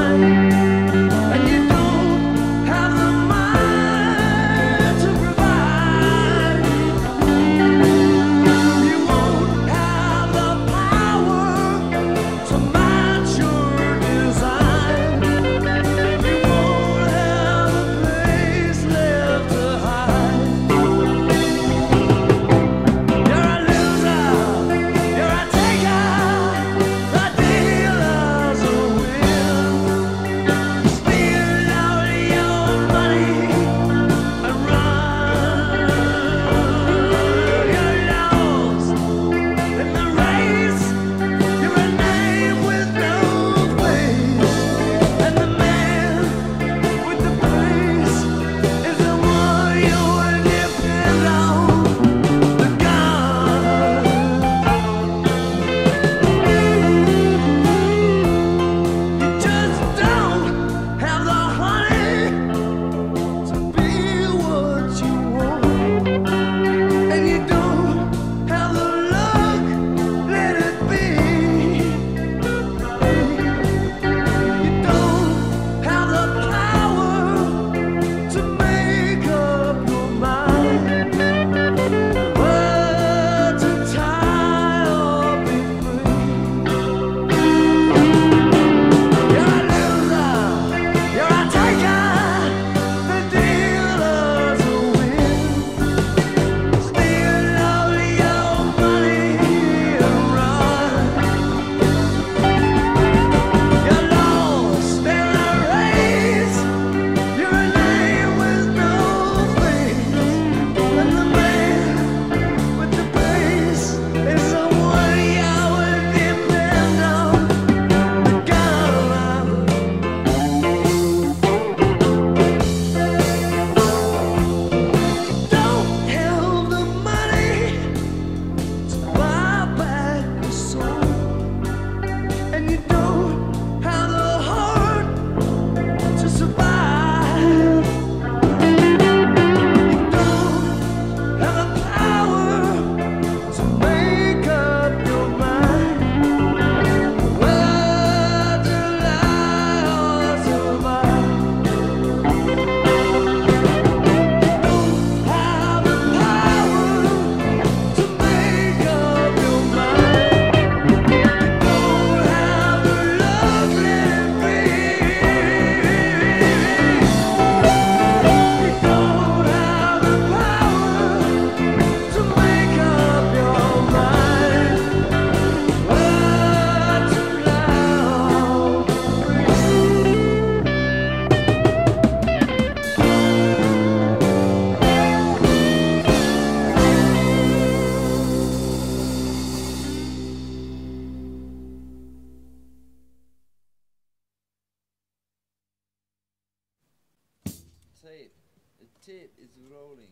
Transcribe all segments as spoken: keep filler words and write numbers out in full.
tape. The tape is rolling.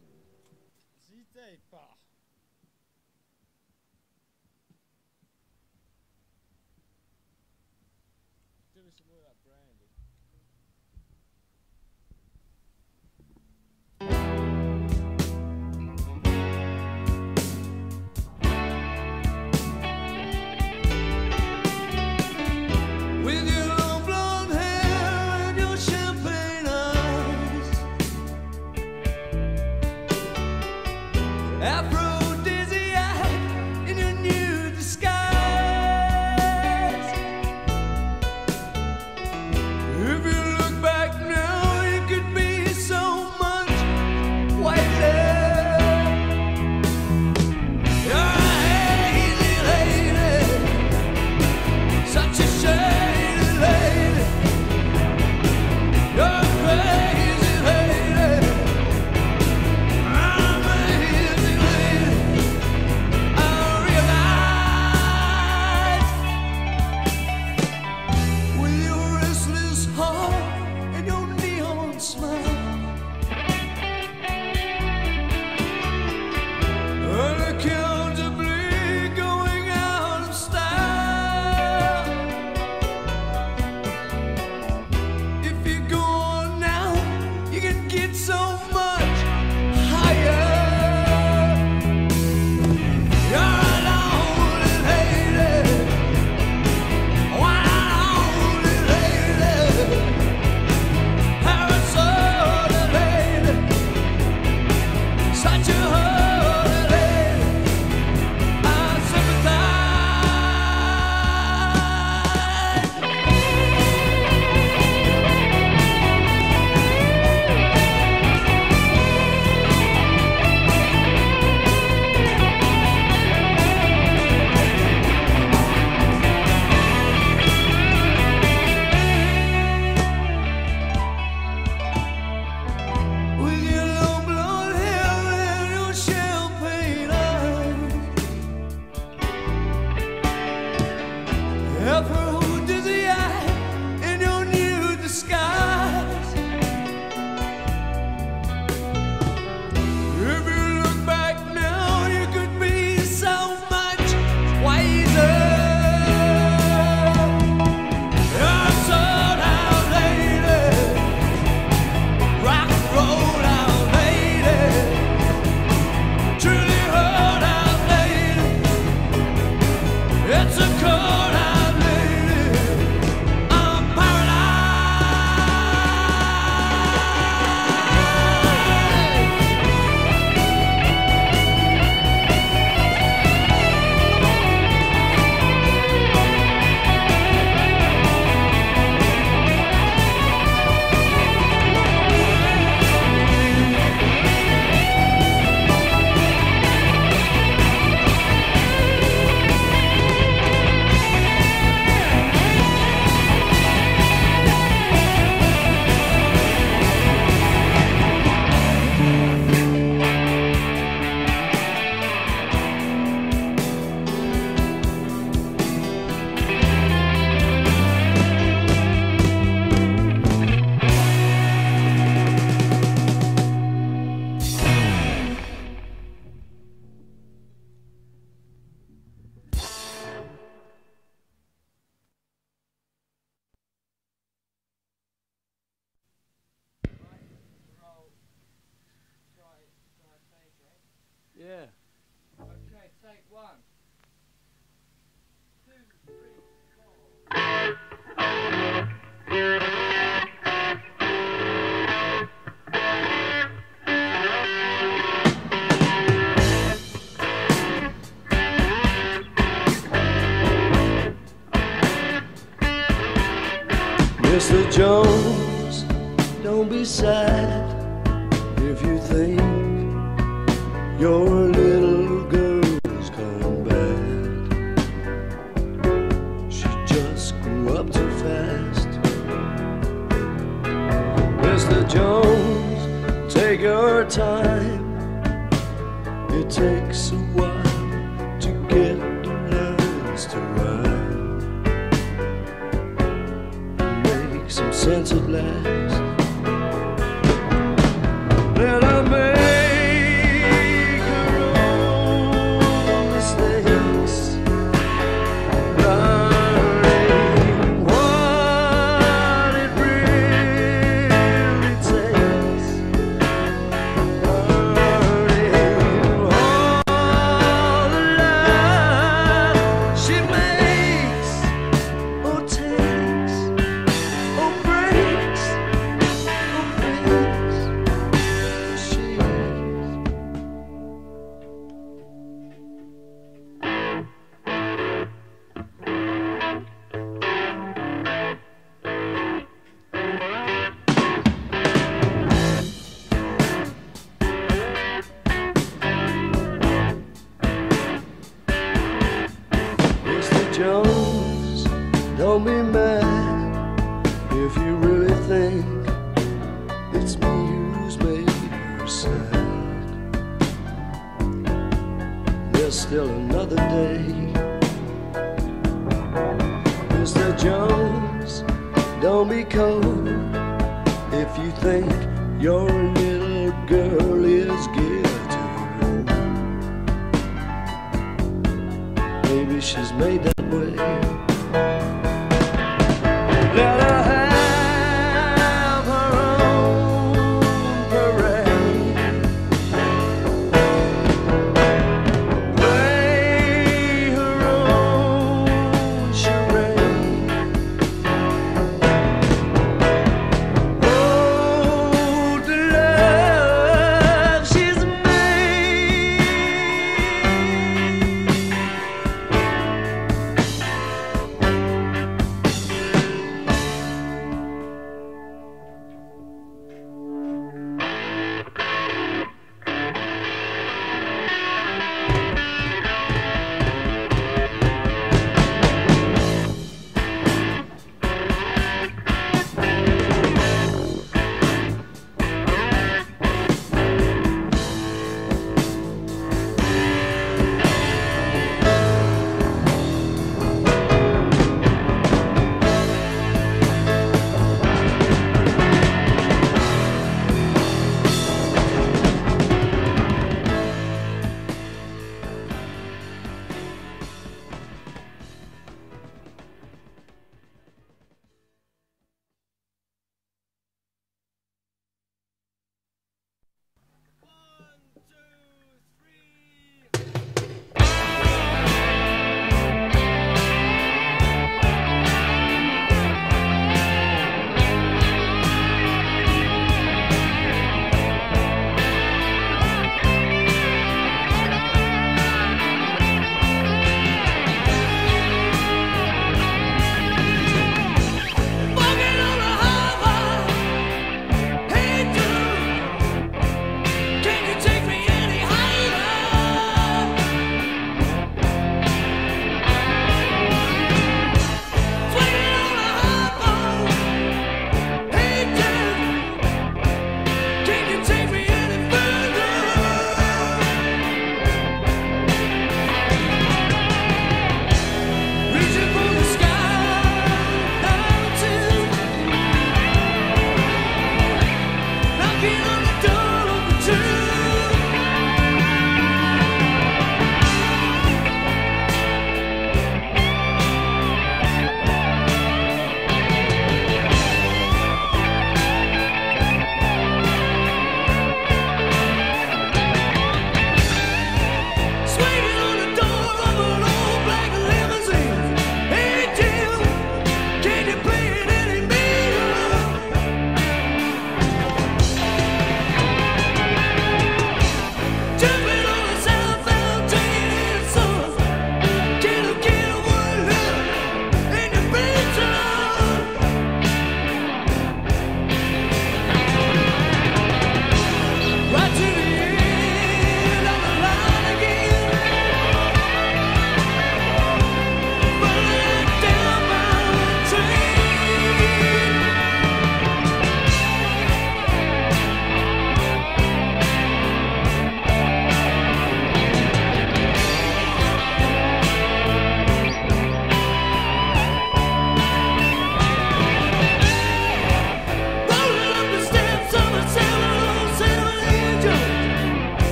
The tape. Give me some more of that brandy. With your long blonde hair and your champagne eyes, aphrodisiac in your new disguise. Yeah. Okay, take one. Two, three, Mister Jones, don't be sad if you think your little girl's gone bad. She just grew up too fast. Mister Jones, take your time. It takes a while to get the lines to rhyme. Make some sense at last. Let her make her own mistakes, learning what it really takes, learning all the love she makes or takes or breaks or fakes. Mister Jones, don't be mad if you really think it's me who's made her sad. There's still another day. Mister Jones, don't be cold if you think your little girl is geared to you. Maybe she's made that way. Let her have her own parade, play her own charade. Oh, the love she's made.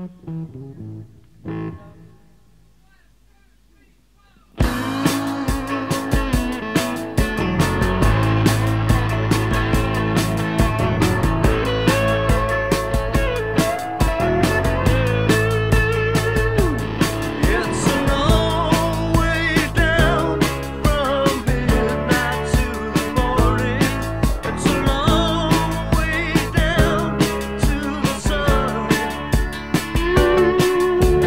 It's a long way down from midnight to the morning. It's a long way down to the sun.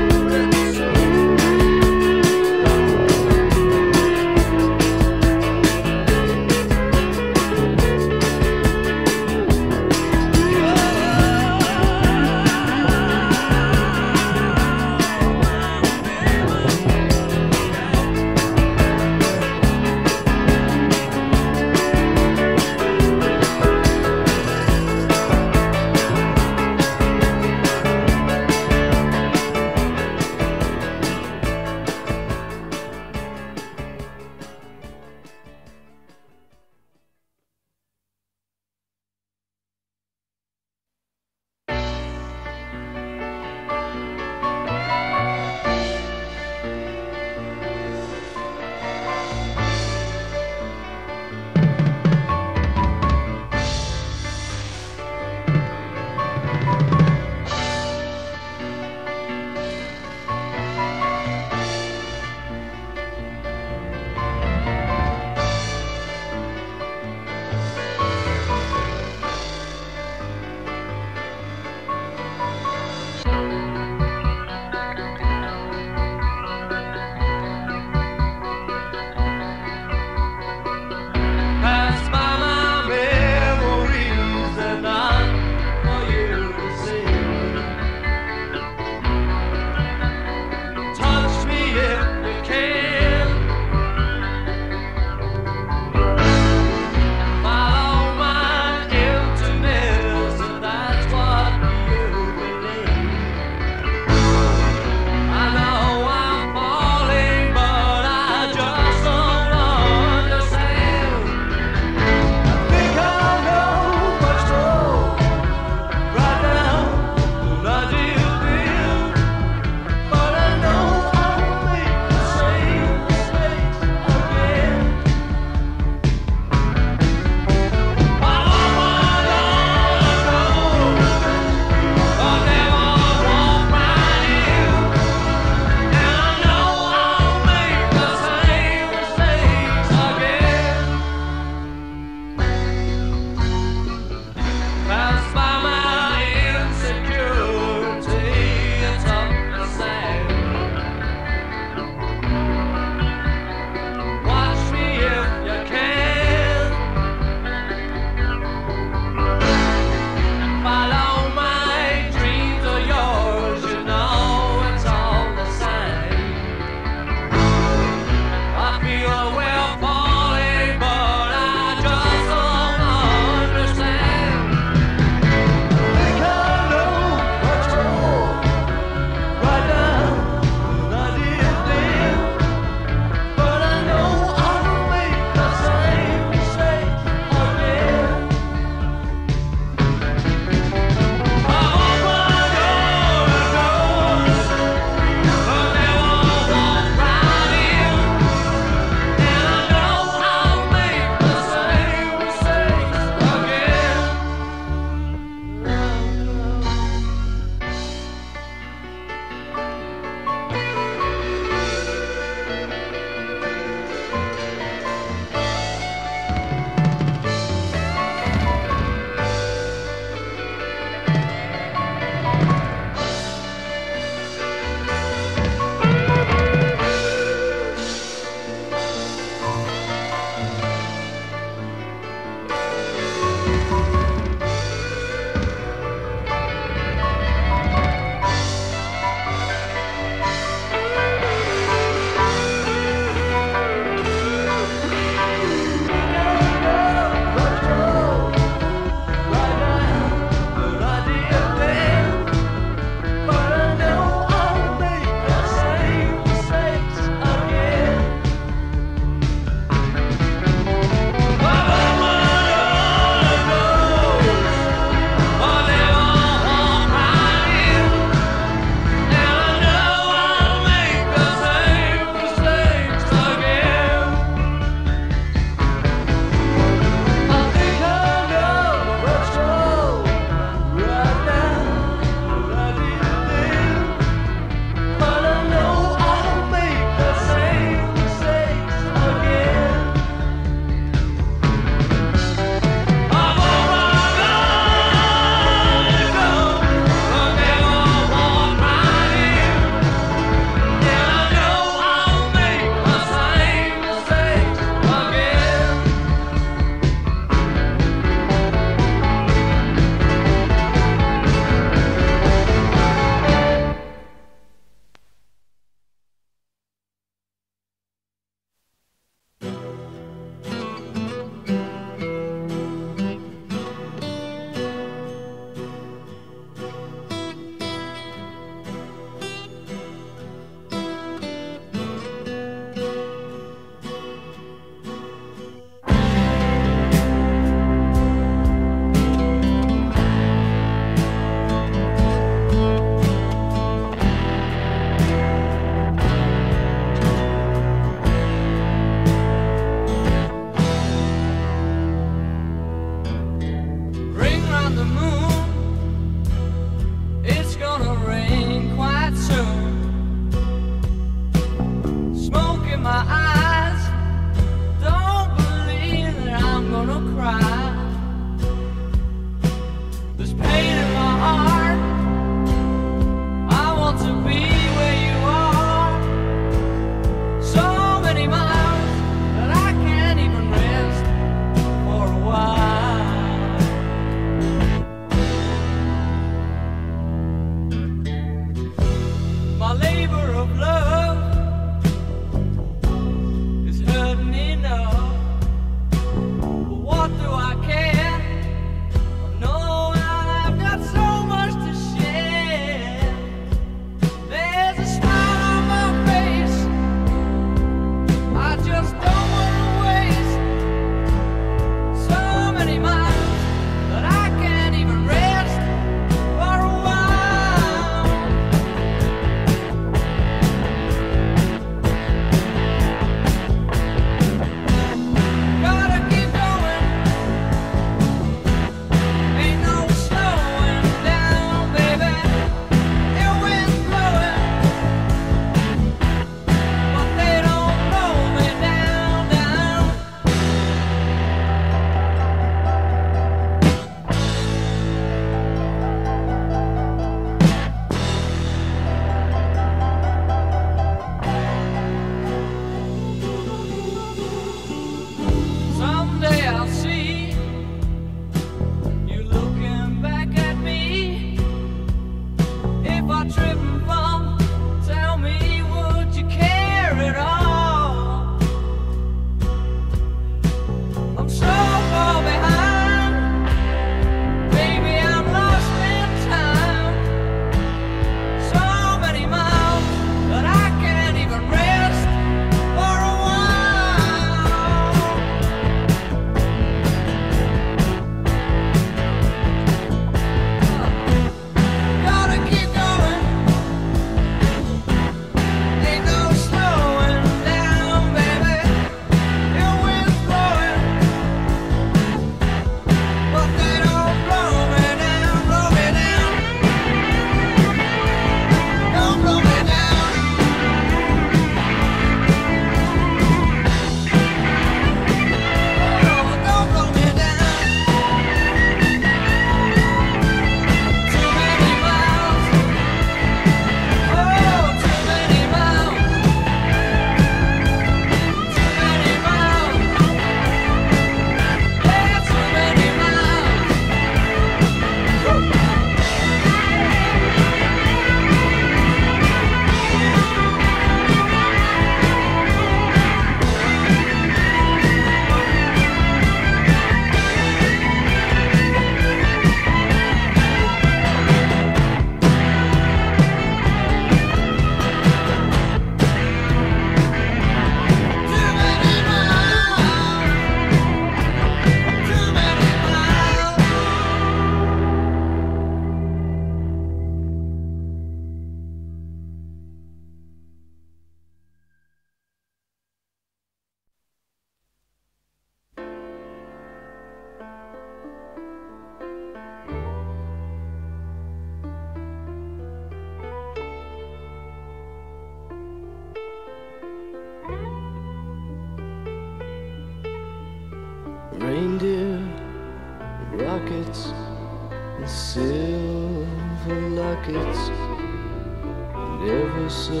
and silver lockets, and ever so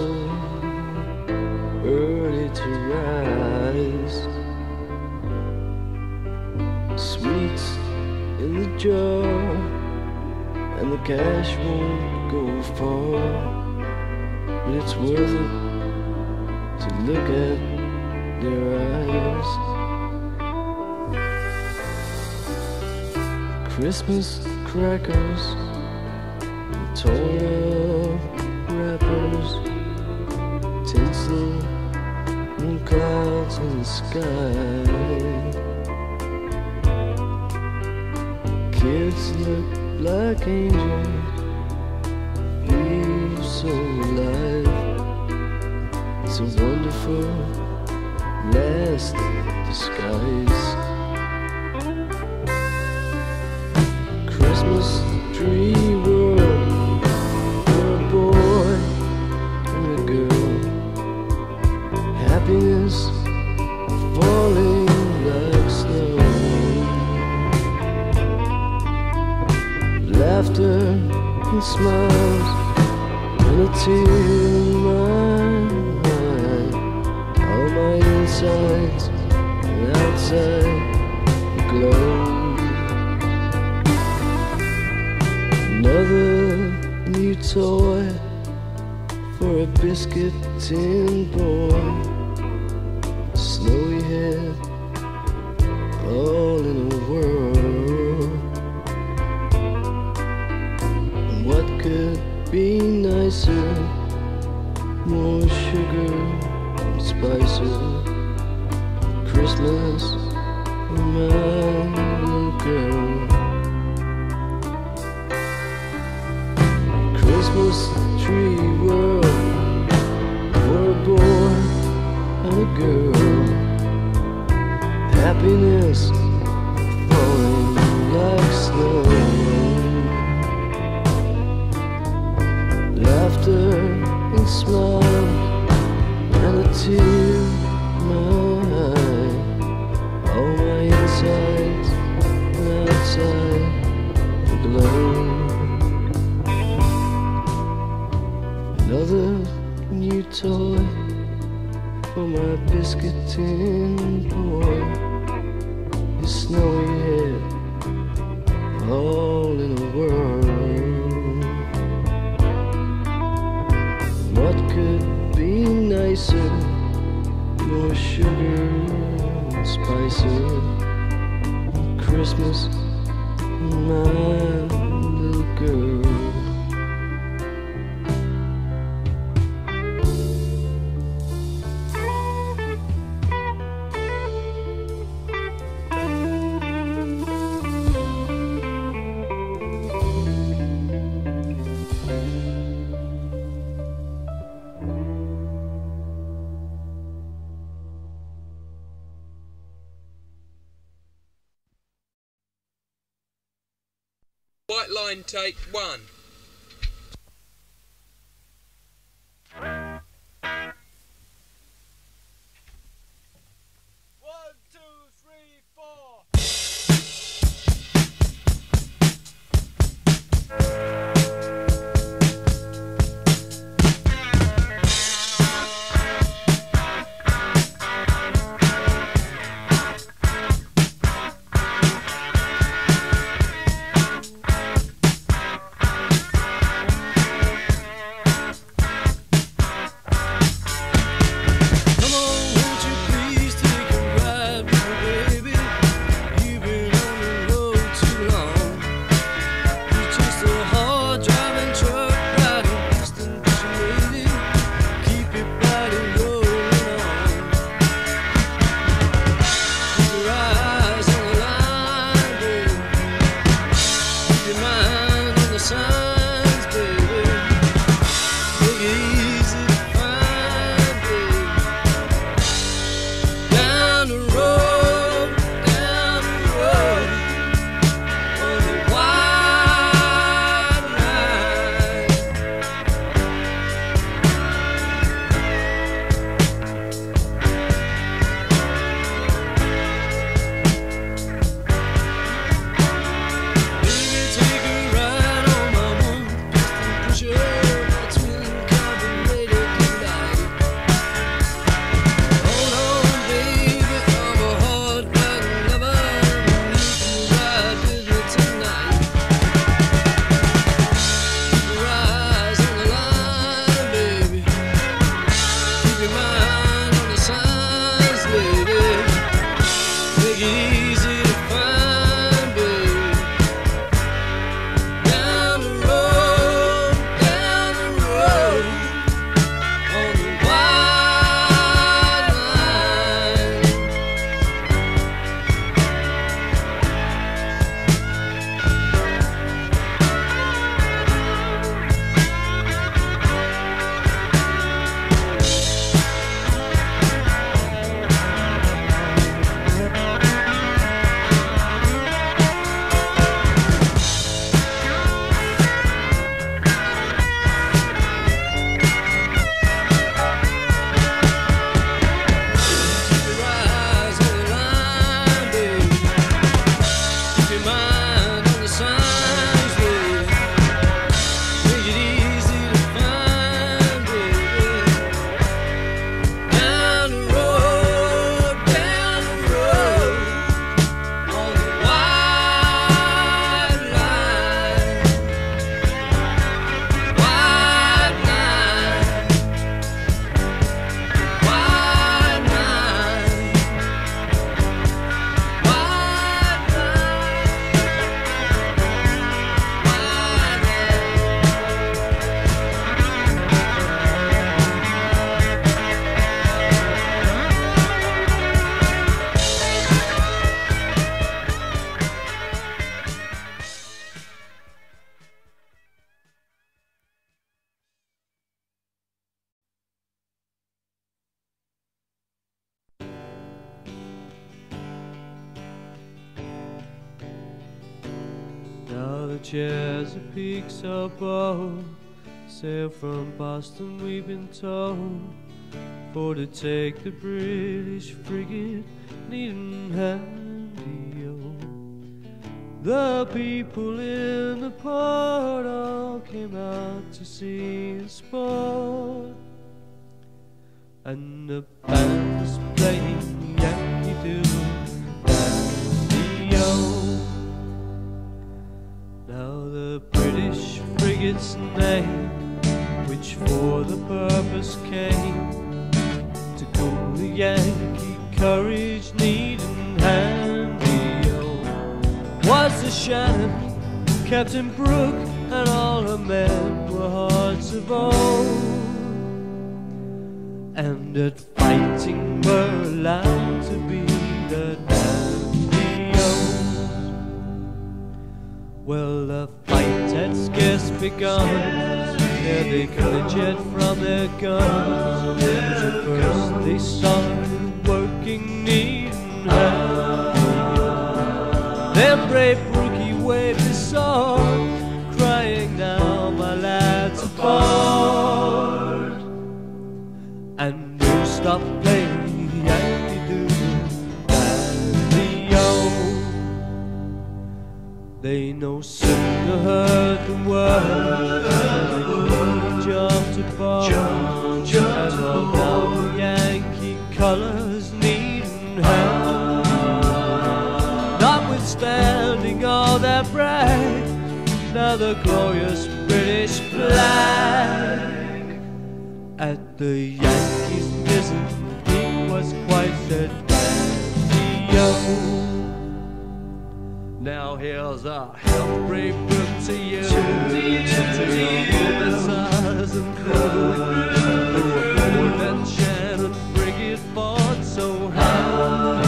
early to rise. Sweets in the jar, and the cash won't go far, but it's worth it to look at their eyes. Christmas crackers, and torn up wrappers, tinsel and clouds in the sky. Kids look like angels, feel so alive. It's a wonderful last disguise. Christmas tree world for a boy and a girl. Happiness falling like snow. Laughter and smiles and a tear in my eye. All my insides and outside glow. Another new toy for a biscuit tin boy. Snowy head all in a whirl. What could be nicer? More sugar and spices. Christmas for my little girl. Christmas tree world for a boy and a girl. Happiness falling like snow. Laughter and smile and a tear in my eye. All my insides and outside glow. Another new toy for my biscuit tin boy. His snowy head all in a whirl. What could be nicer? More sugar and spices. Christmas, my little girl. White line, take one. One, two, three, four. Take a the Chesapeake's a boat, sail from Boston, we've been told, for to take the British frigate needing handy-o. The people in the port all came out to see the sport, and the band was playing Yankee Doodle Dandy-o. Now the British frigate's name, which for the purpose came to cool the Yankee courage needing handy-o, was the Shannon, Captain Brooke, and all her men were hearts of old, and that fighting were allowed to be the dandy-os. Well, the fight had scarce begun, ere they glittered from their guns. At first they started working needing handy-o. Then brave Brookie waved his sword, crying, now my lads aboard, and you stop playing Yankee Doodle Dandy-o. They no sooner heard the word than they quickly jumped aboard, and all down the Yankee colors needing handy-o. Notwithstanding all their brag, now the glorious British flag at the Yankees' mizzen, he was quite the dandy-o. Now here's a health brave book to you, to you, to you, officers and crew, who were born that Shannon frigate fought so hard,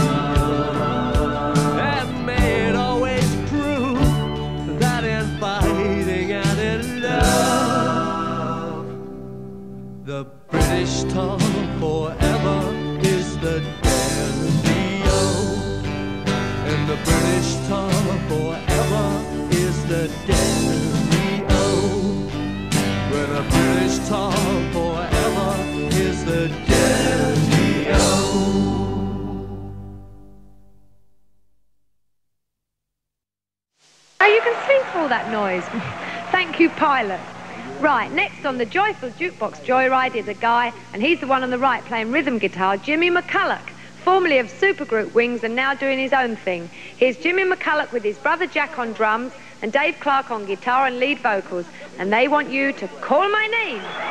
and may it always prove that in fighting and in love, the British tongue forever is the dandy-o, and the British tongue forever is the dandy-o, when the British tongue forever is the dandy-o. Oh, you can sing for all that noise. Thank you, pilot. Right, next on the Joyful Jukebox Joyride is a guy, and he's the one on the right playing rhythm guitar, Jimmy McCulloch, formerly of supergroup Wings and now doing his own thing. Here's Jimmy McCulloch with his brother Jack on drums and Dave Clark on guitar and lead vocals, and they want you to call my name.